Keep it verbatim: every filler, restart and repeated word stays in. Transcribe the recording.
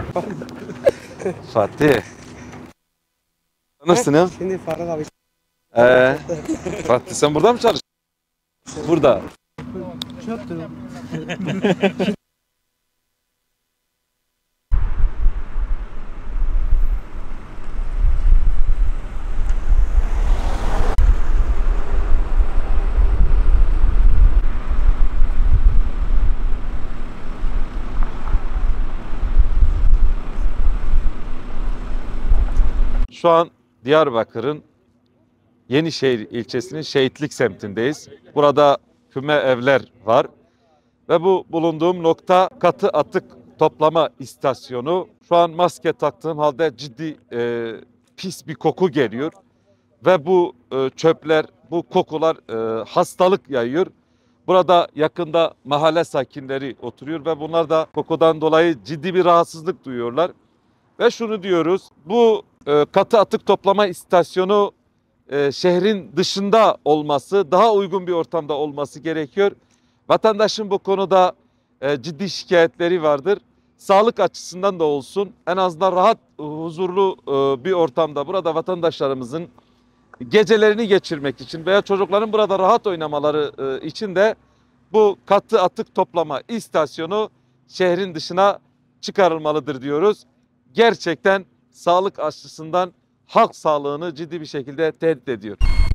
Fatih. Tanırsın ya. Şimdi Faruk abi. Ee, Fatih sen burada mı çalışıyorsun? Burada. Şu an Diyarbakır'ın Yenişehir ilçesinin Şehitlik semtindeyiz. Burada füme evler var. Ve bu bulunduğum nokta katı atık toplama istasyonu. Şu an maske taktığım halde ciddi e, pis bir koku geliyor. Ve bu e, çöpler, bu kokular e, hastalık yayıyor. Burada yakında mahalle sakinleri oturuyor ve bunlar da kokudan dolayı ciddi bir rahatsızlık duyuyorlar. Ve şunu diyoruz, bu e, katı atık toplama istasyonu e, şehrin dışında olması, daha uygun bir ortamda olması gerekiyor. Vatandaşın bu konuda e, ciddi şikayetleri vardır. Sağlık açısından da olsun, en azından rahat, huzurlu e, bir ortamda burada vatandaşlarımızın gecelerini geçirmek için veya çocukların burada rahat oynamaları e, için de bu katı atık toplama istasyonu şehrin dışına çıkarılmalıdır diyoruz. Gerçekten sağlık açısından halk sağlığını ciddi bir şekilde tehdit ediyor.